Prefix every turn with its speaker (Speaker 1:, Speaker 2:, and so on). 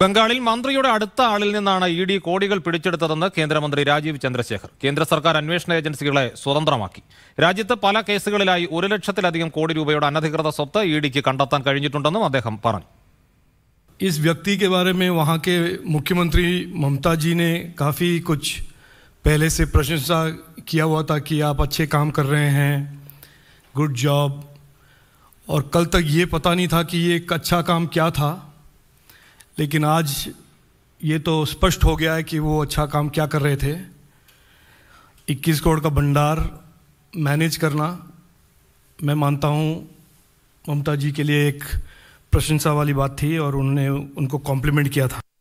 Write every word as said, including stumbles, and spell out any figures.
Speaker 1: ബംഗാളിൽ മന്ത്രിയുടെ അടുത്ത ആളിൽ നിന്നാണ് ഇ ഡി കോടികൾ പിടിച്ചെടുത്തതെന്ന് കേന്ദ്രമന്ത്രി രാജീവ് ചന്ദ്രശേഖർ. കേന്ദ്ര സർക്കാർ അന്വേഷണ ഏജൻസികളെ സ്വതന്ത്രമാക്കി. രാജ്യത്ത് പല കേസുകളിലായി ഒരു ലക്ഷത്തിലധികം കോടി രൂപയുടെ അനധികൃത സ്വത്ത് ഇ ഡിക്ക് കണ്ടെത്താൻ കഴിഞ്ഞിട്ടുണ്ടെന്നും അദ്ദേഹം പറഞ്ഞു.
Speaker 2: इस व्यक्ति के बारे में वहाँ के मुख्यमंत्री ममता जी ने काफ़ी कुछ पहले से प्रशंसा किया हुआ था कि आप अच्छे काम कर रहे हैं, गुड जॉब. और कल तक ये पता नहीं था कि ये एक अच्छा काम क्या था, लेकिन आज ये तो स्पष्ट हो गया है कि वो अच्छा काम क्या कर रहे थे. इक्कीस करोड़ का भंडार मैनेज करना मैं मानता हूँ ममता जी के लिए एक प्रशंसा वाली बात थी और उन्होंने उनको कॉम्प्लीमेंट किया था.